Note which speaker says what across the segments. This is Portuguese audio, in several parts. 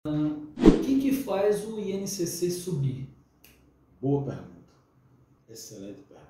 Speaker 1: O que faz o INCC subir?
Speaker 2: Boa pergunta. Excelente pergunta.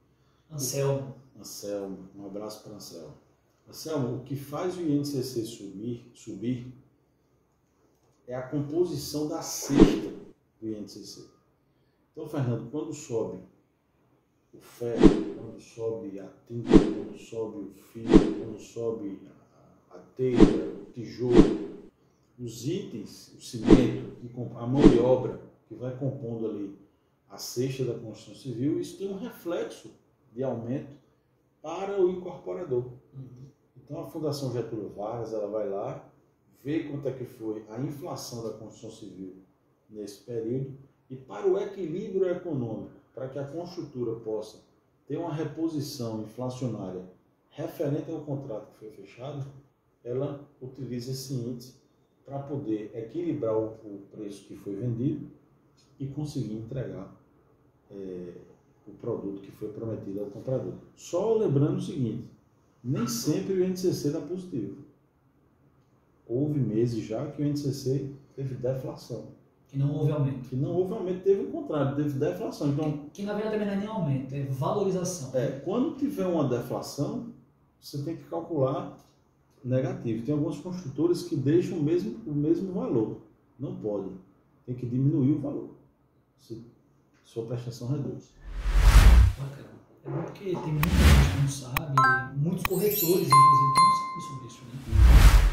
Speaker 1: Anselmo,
Speaker 2: um abraço para Anselmo. Anselmo, o que faz o INCC subir é a composição da cesta do INCC. Então, Fernando, quando sobe o ferro, quando sobe a tinta, quando sobe o fio, quando sobe a telha, o tijolo, os itens, o cimento, a mão de obra que vai compondo ali a cesta da construção civil, isso tem um reflexo de aumento para o incorporador. Então a Fundação Getúlio Vargas, ela vai lá, vê quanto é que foi a inflação da construção civil nesse período e para o equilíbrio econômico, para que a construtora possa ter uma reposição inflacionária referente ao contrato que foi fechado, ela utiliza esse índice para poder equilibrar o preço que foi vendido e conseguir entregar o produto que foi prometido ao comprador. Só lembrando o seguinte, nem sempre o INCC dá positivo. Houve meses já que o INCC teve deflação.
Speaker 1: Que não houve aumento.
Speaker 2: Que não houve aumento, teve o contrário, teve deflação. Então,
Speaker 1: que na verdade também não é nem aumento, é valorização.
Speaker 2: Quando tiver uma deflação, você tem que calcular negativo. Tem alguns construtores que deixam o mesmo valor. Não pode. Tem que diminuir o valor. Se sua prestação reduz.
Speaker 1: Bacana. É bom porque tem muita gente que não sabe, muitos corretores, inclusive, que não sabem sobre isso, né?